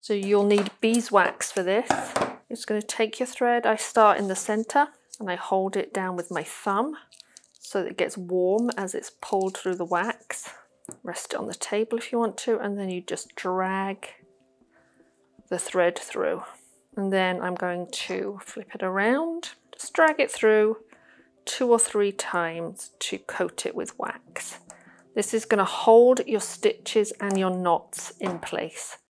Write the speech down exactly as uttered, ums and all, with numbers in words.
So you'll need beeswax for this. You're just going to take your thread. I start in the center and I hold it down with my thumb so that it gets warm as it's pulled through the wax. Rest it on the table if you want to, and then you just drag the thread through. And then I'm going to flip it around, just drag it through two or three times to coat it with wax. This is going to hold your stitches and your knots in place.